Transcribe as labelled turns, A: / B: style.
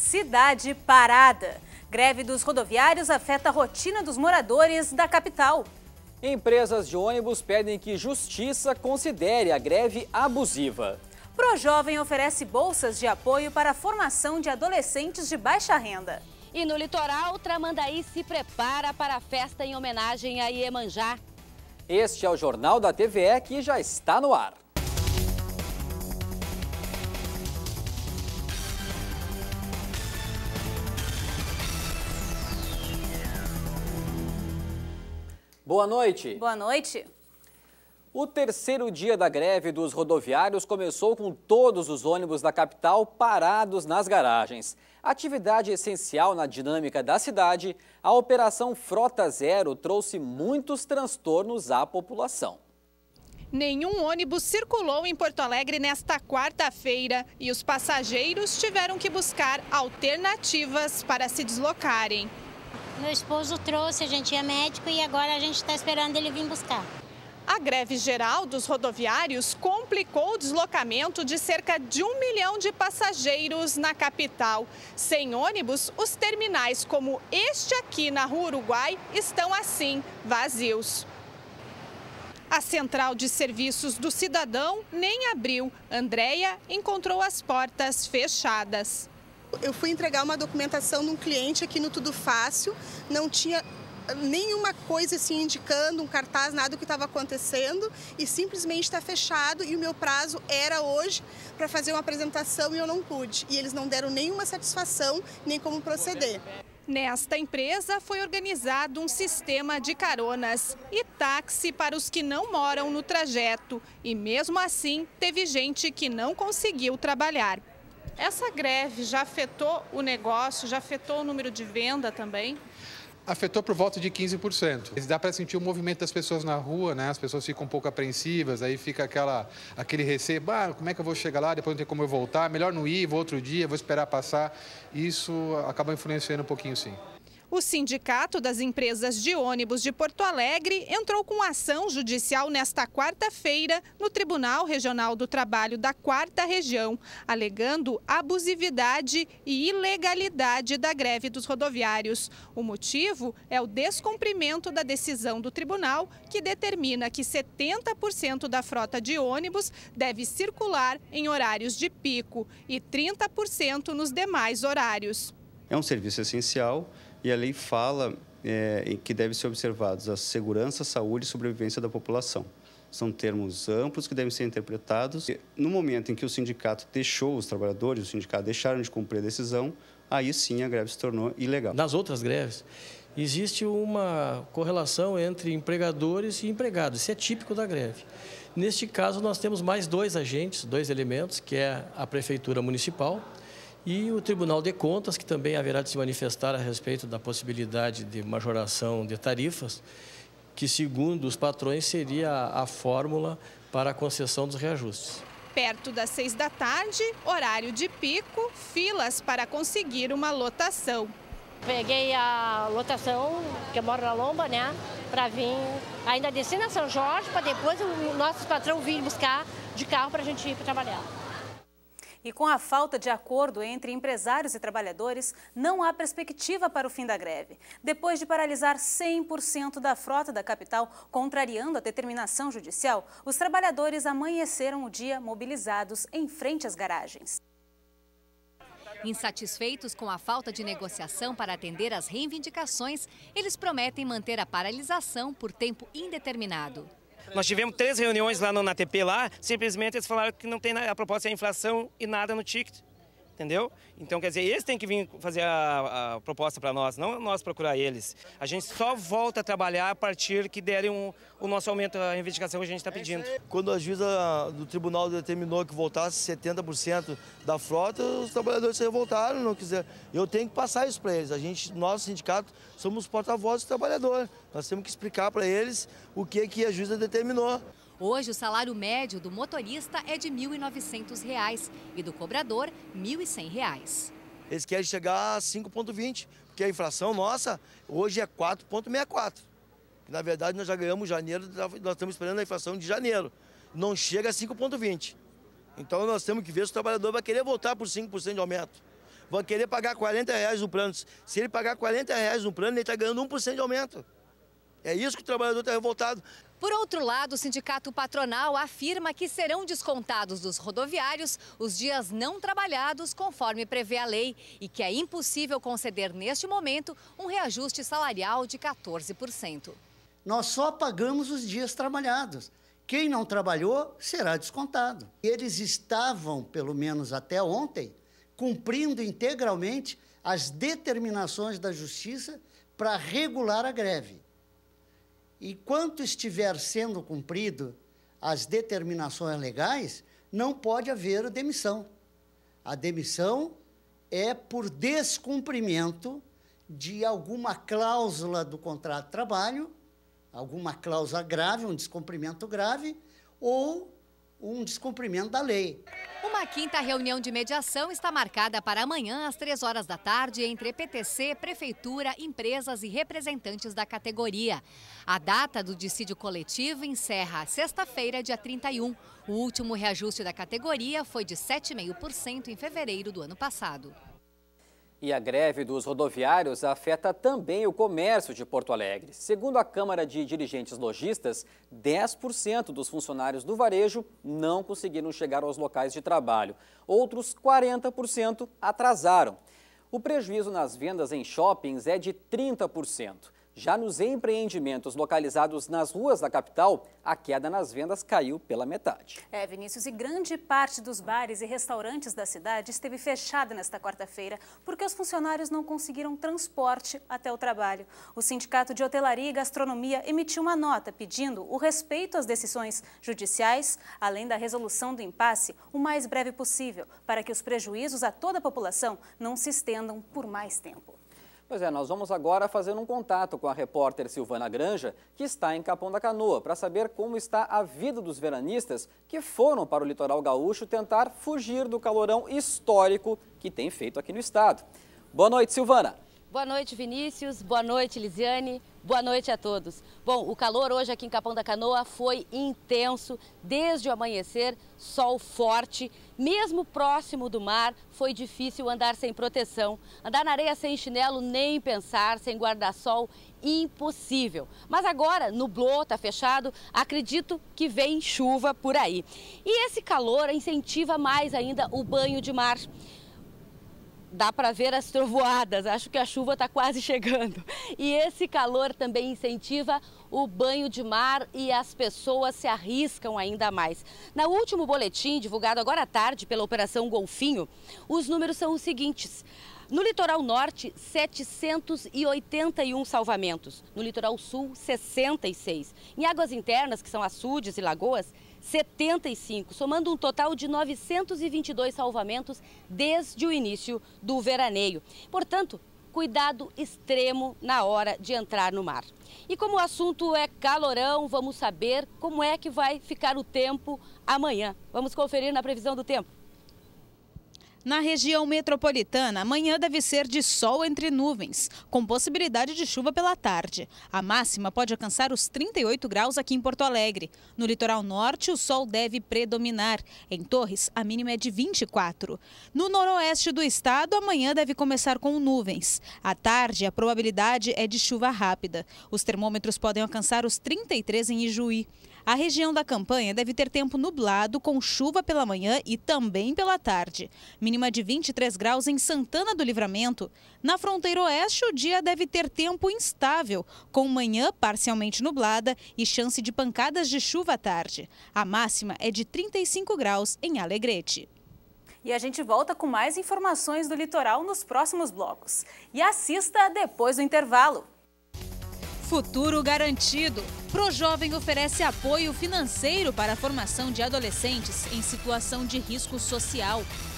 A: Cidade parada. Greve dos rodoviários afeta a rotina dos moradores da capital.
B: Empresas de ônibus pedem que Justiça considere a greve abusiva.
A: Projovem oferece bolsas de apoio para a formação de adolescentes de baixa renda.
C: E no litoral, Tramandaí se prepara para a festa em homenagem a Iemanjá.
B: Este é o Jornal da TVE que já está no ar. Boa noite.
A: Boa noite.
B: O terceiro dia da greve dos rodoviários começou com todos os ônibus da capital parados nas garagens. Atividade essencial na dinâmica da cidade, a Operação Frota Zero trouxe muitos transtornos à população.
D: Nenhum ônibus circulou em Porto Alegre nesta quarta-feira e os passageiros tiveram que buscar alternativas para se deslocarem.
E: Meu esposo trouxe, a gente ia médico e agora a gente está esperando ele vir buscar.
D: A greve geral dos rodoviários complicou o deslocamento de cerca de 1 milhão de passageiros na capital. Sem ônibus, os terminais como este aqui na Rua Uruguai estão assim, vazios. A Central de Serviços do Cidadão nem abriu. Andréia encontrou as portas fechadas.
F: Eu fui entregar uma documentação num cliente aqui no Tudo Fácil, não tinha nenhuma coisa assim indicando, um cartaz, nada do que estava acontecendo e simplesmente está fechado e o meu prazo era hoje para fazer uma apresentação e eu não pude. E eles não deram nenhuma satisfação, nem como proceder.
D: Nesta empresa foi organizado um sistema de caronas e táxi para os que não moram no trajeto. E mesmo assim, teve gente que não conseguiu trabalhar. Essa greve já afetou o negócio, já afetou o número de venda também?
G: Afetou por volta de 15%. Dá para sentir o movimento das pessoas na rua, né? As pessoas ficam um pouco apreensivas, aí fica aquele receio, como é que eu vou chegar lá, depois não tem como eu voltar, melhor não ir, vou outro dia, vou esperar passar. Isso acaba influenciando um pouquinho, sim.
D: O Sindicato das Empresas de Ônibus de Porto Alegre entrou com ação judicial nesta quarta-feira no Tribunal Regional do Trabalho da 4ª Região, alegando abusividade e ilegalidade da greve dos rodoviários. O motivo é o descumprimento da decisão do tribunal, que determina que 70% da frota de ônibus deve circular em horários de pico e 30% nos demais horários.
H: É um serviço essencial. E a lei fala que devem ser observados a segurança, saúde e sobrevivência da população. São termos amplos que devem ser interpretados. No momento em que o sindicato deixou, os trabalhadores, o sindicato deixaram de cumprir a decisão, aí sim a greve se tornou ilegal.
I: Nas outras greves, existe uma correlação entre empregadores e empregados. Isso é típico da greve. Neste caso, nós temos mais dois agentes, dois elementos, que é a Prefeitura Municipal e o Tribunal de Contas, que também haverá de se manifestar a respeito da possibilidade de majoração de tarifas, que, segundo os patrões, seria a fórmula para a concessão dos reajustes.
D: Perto das 6 da tarde, horário de pico, filas para conseguir uma lotação.
E: Peguei a lotação, que eu moro na Lomba, né, para vir, ainda descer na São Jorge, para depois o nosso patrão vir buscar de carro para a gente ir para trabalhar.
A: E com a falta de acordo entre empresários e trabalhadores, não há perspectiva para o fim da greve. Depois de paralisar 100% da frota da capital, contrariando a determinação judicial, os trabalhadores amanheceram o dia mobilizados em frente às garagens.
J: Insatisfeitos com a falta de negociação para atender às reivindicações, eles prometem manter a paralisação por tempo indeterminado.
K: Nós tivemos 3 reuniões lá no ATP, simplesmente eles falaram que não tem a proposta de inflação e nada no ticket, entendeu? Então, quer dizer, eles têm que vir fazer a proposta para nós, não nós procurar eles. A gente só volta a trabalhar a partir que derem o nosso aumento, a reivindicação que a gente está pedindo.
L: Quando a juíza do tribunal determinou que voltasse 70% da frota, os trabalhadores se revoltaram, não quiseram. Eu tenho que passar isso para eles. Nós, sindicato, somos porta-voz do trabalhador. Nós temos que explicar para eles o que a juíza determinou.
J: Hoje, o salário médio do motorista é de R$ 1.900 e do cobrador, R$ 1.100.
L: Eles querem chegar a 5,20, porque a inflação nossa hoje é 4,64. Na verdade, nós já ganhamos janeiro, nós estamos esperando a inflação de janeiro. Não chega a 5,20. Então, nós temos que ver se o trabalhador vai querer voltar por 5% de aumento. vão querer pagar R$40 no plano. Se ele pagar R$40 no plano, ele está ganhando 1% de aumento. É isso que o trabalhador está revoltado.
J: Por outro lado, o sindicato patronal afirma que serão descontados dos rodoviários os dias não trabalhados, conforme prevê a lei, e que é impossível conceder neste momento um reajuste salarial de 14%.
M: Nós só pagamos os dias trabalhados. Quem não trabalhou será descontado. Eles estavam, pelo menos até ontem, cumprindo integralmente as determinações da Justiça para regular a greve. Enquanto estiver sendo cumprido as determinações legais, não pode haver demissão. A demissão é por descumprimento de alguma cláusula do contrato de trabalho, alguma cláusula grave, um descumprimento grave, ou um descumprimento da lei.
J: Uma quinta reunião de mediação está marcada para amanhã, às 3 horas da tarde, entre EPTC, Prefeitura, empresas e representantes da categoria. A data do dissídio coletivo encerra sexta-feira, dia 31. O último reajuste da categoria foi de 7,5% em fevereiro do ano passado.
B: E a greve dos rodoviários afeta também o comércio de Porto Alegre. Segundo a Câmara de Dirigentes Lojistas, 10% dos funcionários do varejo não conseguiram chegar aos locais de trabalho. Outros 40% atrasaram. O prejuízo nas vendas em shoppings é de 30%. Já nos empreendimentos localizados nas ruas da capital, a queda nas vendas caiu pela metade.
A: Vinícius, e grande parte dos bares e restaurantes da cidade esteve fechada nesta quarta-feira porque os funcionários não conseguiram transporte até o trabalho. O Sindicato de Hotelaria e Gastronomia emitiu uma nota pedindo o respeito às decisões judiciais, além da resolução do impasse o mais breve possível, para que os prejuízos a toda a população não se estendam por mais tempo.
B: Pois é, nós vamos agora fazer um contato com a repórter Silvana Granja, que está em Capão da Canoa, para saber como está a vida dos veranistas que foram para o litoral gaúcho tentar fugir do calorão histórico que tem feito aqui no estado. Boa noite, Silvana.
C: Boa noite, Vinícius. Boa noite, Lisiane. Boa noite a todos. Bom, o calor hoje aqui em Capão da Canoa foi intenso, desde o amanhecer, sol forte. Mesmo próximo do mar, foi difícil andar sem proteção. Andar na areia sem chinelo, nem pensar, sem guarda-sol, impossível. Mas agora, nublou, tá fechado, acredito que vem chuva por aí. E esse calor incentiva mais ainda o banho de mar. Dá para ver as trovoadas, acho que a chuva está quase chegando. E esse calor também incentiva o banho de mar e as pessoas se arriscam ainda mais. No último boletim, divulgado agora à tarde pela Operação Golfinho, os números são os seguintes. No litoral norte, 781 salvamentos. No litoral sul, 66. Em águas internas, que são açudes e lagoas, 75, somando um total de 922 salvamentos desde o início do veraneio. Portanto, cuidado extremo na hora de entrar no mar. E como o assunto é calorão, vamos saber como é que vai ficar o tempo amanhã. Vamos conferir na previsão do tempo.
D: Na região metropolitana, amanhã deve ser de sol entre nuvens, com possibilidade de chuva pela tarde. A máxima pode alcançar os 38 graus aqui em Porto Alegre. No litoral norte, o sol deve predominar. Em Torres, a mínima é de 24. No noroeste do estado, amanhã deve começar com nuvens. À tarde, a probabilidade é de chuva rápida. Os termômetros podem alcançar os 33 em Ijuí. A região da Campanha deve ter tempo nublado, com chuva pela manhã e também pela tarde. Mínima de 23 graus em Santana do Livramento. Na fronteira oeste, o dia deve ter tempo instável, com manhã parcialmente nublada e chance de pancadas de chuva à tarde. A máxima é de 35 graus em Alegrete.
A: E a gente volta com mais informações do litoral nos próximos blocos. E assista depois do intervalo.
D: Futuro garantido. ProJovem oferece apoio financeiro para a formação de adolescentes em situação de risco social.